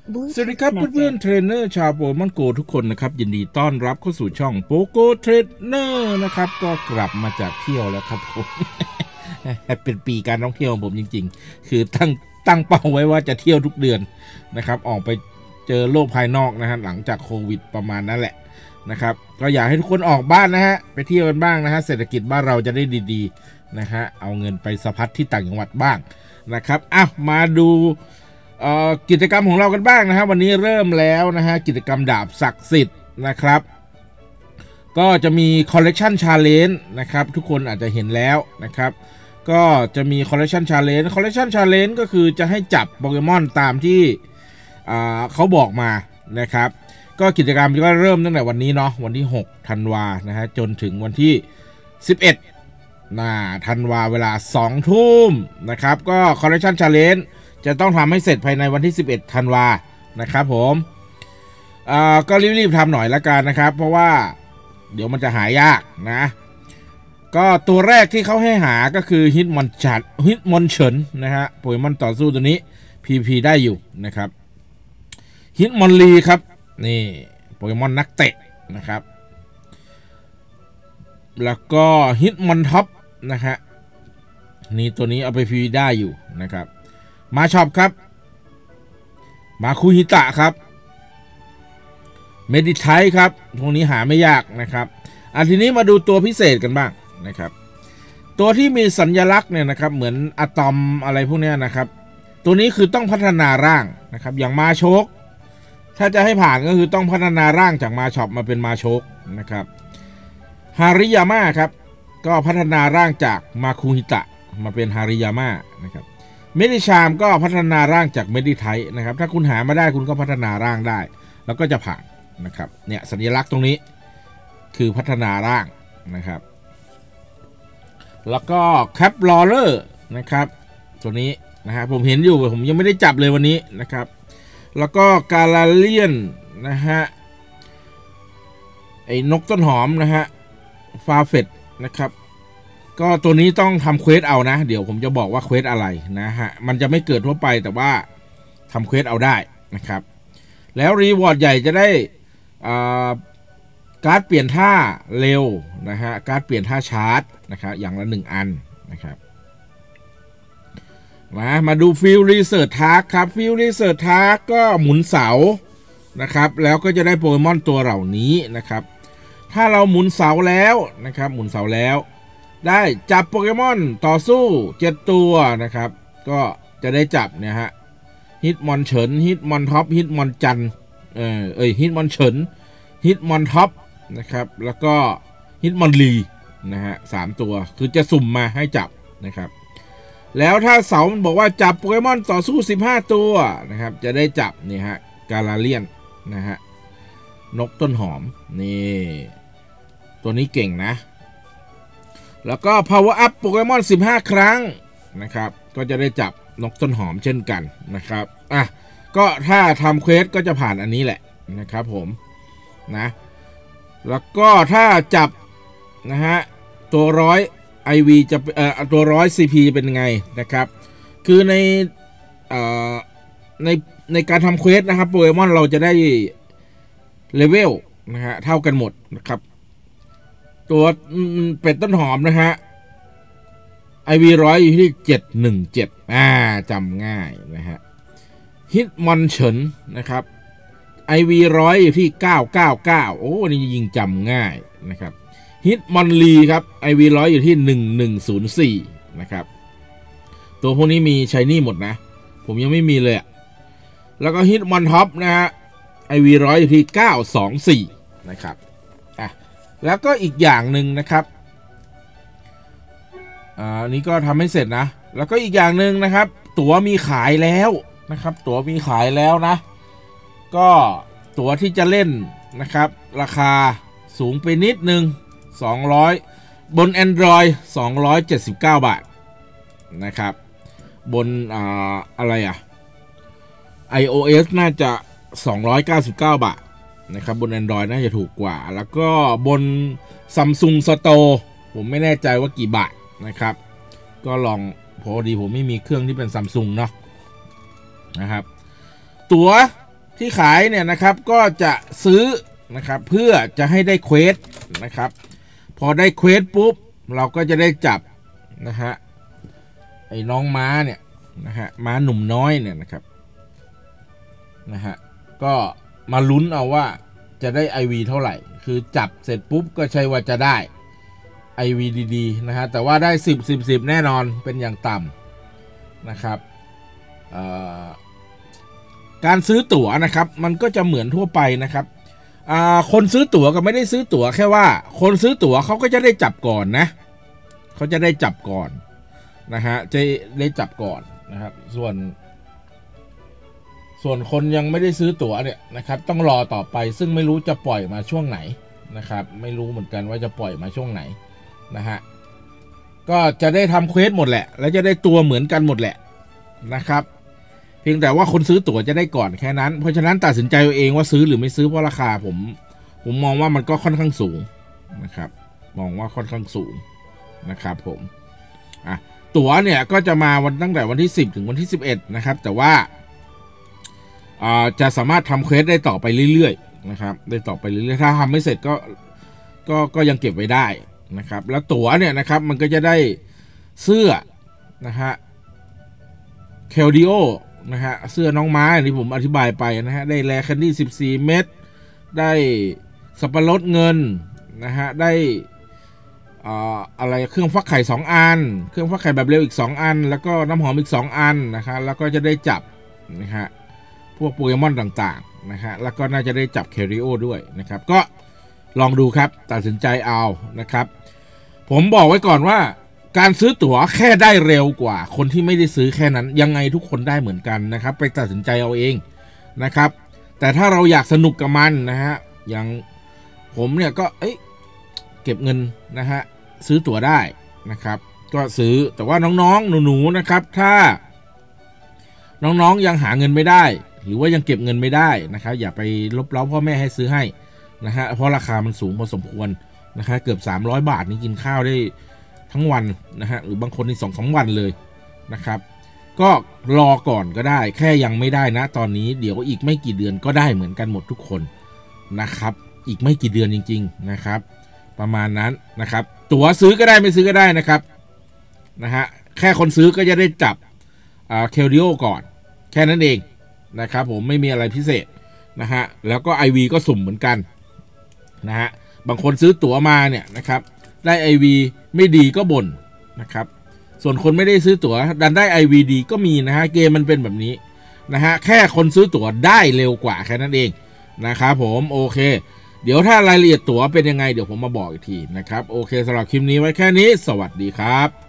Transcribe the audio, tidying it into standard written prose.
สวัสดีครับเพื่อนๆเทรนเนอร์ชาวโปเกมอนโกทุกคนนะครับยินดีต้อนรับเข้าสู่ช่องโปโกเทรนเนอร์นะครับก็กลับมาจากเที่ยวแล้วครับผม เป็นปีการท่องเที่ยวของผมจริงๆคือตั้งเป้าไว้ว่าจะเที่ยวทุกเดือนนะครับออกไปเจอโลกภายนอกนะฮะหลังจากโควิดประมาณนั้นแหละนะครับก็อยากให้ทุกคนออกบ้านนะฮะไปเที่ยวกันบ้างนะฮะเศรษฐกิจบ้านเราจะได้ดีๆนะฮะเอาเงินไปสะพัดที่ต่างจังหวัดบ้างนะครับมาดูกิจกรรมของเรากันบ้างนะครับวันนี้เริ่มแล้วนะฮะกิจกรรมดาบศักดิ์สิทธิ์นะครับก็จะมีคอลเลกชันชาเลนจ์นะครับทุกคนอาจจะเห็นแล้วนะครับก็จะมีคอลเลกชันชาเลนจ์ก็คือจะให้จับโปเกมอนตามที่เขาบอกมานะครับก็กิจกรรมก็เริ่มตั้งแต่วันนี้เนาะวันที่6ธันวานะฮะจนถึงวันที่11ธันวาเวลา2 ทุ่มนะครับก็คอลเลกชันชาเลนจ์จะต้องทำให้เสร็จภายในวันที่11ธันวานะครับผมก็รีบๆทำหน่อยละกันนะครับเพราะว่าเดี๋ยวมันจะหายากนะก็ตัวแรกที่เขาให้หาก็คือฮิตมอนเฉินนะฮะโปเกมอนต่อสู้ตัวนี้ PP ได้อยู่นะครับฮิตมอนลีครับนี่โปเกมอนนักเตะนะครับแล้วก็ฮิตมอนท็อปนะฮะนี่ตัวนี้เอาไป PP ได้อยู่นะครับมาช็อปครับมาคุฮิตะครับเมดิไทครับพวกนี้หาไม่ยากนะครับทีนี้มาดูตัวพิเศษกันบ้างนะครับตัวที่มีสัญลักษณ์เนี่ยนะครับเหมือนอะตอมอะไรพวกนี้นะครับตัวนี้คือต้องพัฒนาร่างนะครับอย่างมาโชกถ้าจะให้ผ่านก็คือต้องพัฒนาร่างจากมาช็อปมาเป็นมาโชกนะครับฮาริยาม่าครับก็พัฒนาร่างจากมาคุฮิตะมาเป็นฮาริยาม่านะครับเมดิชามก็พัฒนาร่างจากเมดิไทนะครับถ้าคุณหามาได้คุณก็พัฒนาร่างได้แล้วก็จะผ่านนะครับเนี่ยสัญลักษณ์ตรงนี้คือพัฒนาร่างนะครับแล้วก็แคปลอเลอร์นะครับตัวนี้นะฮะผมเห็นอยู่ผมยังไม่ได้จับเลยวันนี้นะครับแล้วก็กาลาเลียนนะฮะไอ้นกต้นหอมนะฮะฟาเฟตนะครับก็ตัวนี้ต้องทำเควสเอานะเดี๋ยวผมจะบอกว่าเควสอะไรนะฮะมันจะไม่เกิดทั่วไปแต่ว่าทำเควสเอาได้นะครับแล้วรีวอร์ดใหญ่จะได้การ์ดเปลี่ยนท่าเร็วนะฮะการ์ดเปลี่ยนท่าชาร์จนะครับอย่างละ1 อันนะครับมาดูฟิลรีเสิร์ชทาร์กครับฟิลรีเสิร์ชทาร์กก็หมุนเสานะครับแล้วก็จะได้โปเกมอนตัวเหล่านี้นะครับถ้าเราหมุนเสาแล้วนะครับหมุนเสาแล้วได้จับโปเกมอนต่อสู้7 ตัวนะครับก็จะได้จับเนี่ยฮะฮิตมอนเฉินฮิตมอนท็อปฮิตมอนจันฮิตมอนเฉินฮิตมอนท็อปนะครับแล้วก็ฮิตมอนลีนะฮะ3 ตัวคือจะสุ่มมาให้จับนะครับแล้วถ้าเสามันบอกว่าจับโปเกมอนต่อสู้15 ตัวนะครับจะได้จับนี่ฮะกาลาเลียนนะฮะนกต้นหอมนี่ตัวนี้เก่งนะแล้วก็ power up โปเกมอน15 ครั้งนะครับก็จะได้จับนกต้นหอมเช่นกันนะครับก็ถ้าทำเควสก็จะผ่านอันนี้แหละนะครับผมนะแล้วก็ถ้าจับนะฮะตัว100 IV จะตัว100 CP เป็นไงนะครับคือในการทำเควสนะครับโปเกมอนเราจะได้เลเวลนะฮะเท่ากันหมดนะครับตัวเป็ดต้นหอมนะฮะ IV 100อยู่ที่717จำง่ายนะฮะฮิตมอนเฉินนะครับ IV 100อยู่ที่999โอ้นี่ยิงจำง่ายนะครับฮิตมอนลีครับ IV 100อยู่ที่1104นะครับตัวพวกนี้มีชายนี่หมดนะผมยังไม่มีเลยแล้วก็ฮิตมอนท็อปนะฮะ IV 100อยู่ที่924นะครับแล้วก็อีกอย่างหนึ่งนะครับนี้ก็ทำให้เสร็จนะแล้วก็อีกอย่างหนึ่งนะครับตั๋วมีขายแล้วนะครับตั๋วมีขายแล้วนะก็ตั๋วที่จะเล่นนะครับราคาสูงไปนิดนึง200บน Android 279 บาทนะครับบนอะไรiOS น่าจะ299 บาทนะครับบน Android น่าจะถูกกว่าแล้วก็บน Samsung Store ผมไม่แน่ใจว่ากี่บาทนะครับก็ลองพอดีผมไม่มีเครื่องที่เป็น Samsung เนาะนะครับตั๋วที่ขายเนี่ยนะครับก็จะซื้อนะครับเพื่อจะให้ได้เควสนะครับพอได้เควสปุ๊บเราก็จะได้จับนะฮะไอ้น้องม้าเนี่ยนะฮะม้าหนุ่มน้อยเนี่ยนะครับนะฮะก็มาลุ้นเอาว่าจะได้ IV เท่าไหร่คือจับเสร็จปุ๊บก็ใช่ว่าจะได้ IV ดีๆนะฮะแต่ว่าได้10 แน่นอนเป็นอย่างต่ำนะครับการซื้อตั๋วนะครับมันก็จะเหมือนทั่วไปนะครับคนซื้อตั๋วกับไม่ได้ซื้อตั๋วแค่ว่าคนซื้อตั๋วเขาก็จะได้จับก่อนนะเขาจะได้จับก่อนนะฮะจะได้จับก่อนนะครับส่วนคนยังไม่ได้ซื้อตั๋วเนี่ยนะครับต้องรอต่อไปซึ่งไม่รู้จะปล่อยมาช่วงไหนนะครับไม่รู้เหมือนกันว่าจะปล่อยมาช่วงไหนนะฮะก็จะได้ทำเควสหมดแหละแล้วจะได้ตัวเหมือนกันหมดแหละนะครับเพียงแต่ว่าคนซื้อตั๋วจะได้ก่อนแค่นั้นเพราะฉะนั้นตัดสินใจเอาเองว่าซื้อหรือไม่ซื้อเพราะราคาผมมองว่ามันก็ค่อนข้างสูงนะครับมองว่าค่อนข้างสูงนะครับผมตั๋วเนี่ยก็จะมาตั้งแต่วันที่10ถึงวันที่11นะครับแต่ว่าจะสามารถทำเควสได้ต่อไปเรื่อยๆนะครับได้ต่อไปเรื่อยๆถ้าทำไม่เสร็จก็ยังเก็บไว้ได้นะครับแล้วตั๋วเนี่ยนะครับมันก็จะได้เสื้อนะฮะเคลดิโอนะฮะเสื้อน้องม้าที่ผมอธิบายไปนะฮะได้แลแคนดี้14 เม็ดได้สับปะรดเงินนะฮะได้อะไรเครื่องฟักไข่2 อันเครื่องฟักไข่แบบเร็วอีก2 อันแล้วก็น้ำหอมอีก2 อันนะครับแล้วก็จะได้จับนะฮะพวกโปเกมอนต่างๆนะฮะแล้วก็น่าจะได้จับเคริโอด้วยนะครับก็ลองดูครับตัดสินใจเอานะครับผมบอกไว้ก่อนว่าการซื้อตั๋วแค่ได้เร็วกว่าคนที่ไม่ได้ซื้อแค่นั้นยังไงทุกคนได้เหมือนกันนะครับไปตัดสินใจเอาเองนะครับแต่ถ้าเราอยากสนุกกับมันนะฮะอย่างผมเนี่ยก็เก็บเงินนะฮะซื้อตั๋วได้นะครับก็ซื้อแต่ว่าน้องๆหนูๆนะครับถ้าน้องๆยังหาเงินไม่ได้หรือว่ายังเก็บเงินไม่ได้นะครับอย่าไปลบเล้าพ่อแม่ให้ซื้อให้นะฮะเพราะราคามันสูงพอสมควรนะฮะเกือบ300 บาทนี่กินข้าวได้ทั้งวันนะฮะหรือบางคนนี่2-3 วันเลยนะครับก็รอก่อนก็ได้แค่ยังไม่ได้นะตอนนี้เดี๋ยวอีกไม่กี่เดือนก็ได้เหมือนกันหมดทุกคนนะครับอีกไม่กี่เดือนจริงๆนะครับประมาณนั้นนะครับตั๋วซื้อก็ได้ไม่ซื้อก็ได้นะครับนะฮะแค่คนซื้อก็จะได้จับเคลดิโอก่อนแค่นั้นเองนะครับผมไม่มีอะไรพิเศษนะฮะแล้วก็ IV ก็สุ่มเหมือนกันนะฮะบางคนซื้อตั๋วมาเนี่ยนะครับได้ IV ไม่ดีก็บ่นนะครับส่วนคนไม่ได้ซื้อตั๋วดันได้ IV ดีก็มีนะฮะเกมมันเป็นแบบนี้นะฮะแค่คนซื้อตั๋วได้เร็วกว่าแค่นั้นเองนะครับผมโอเคเดี๋ยวถ้ารายละเอียดตั๋วเป็นยังไงเดี๋ยวผมมาบอกอีกทีนะครับโอเคสำหรับคลิปนี้ไว้แค่นี้สวัสดีครับ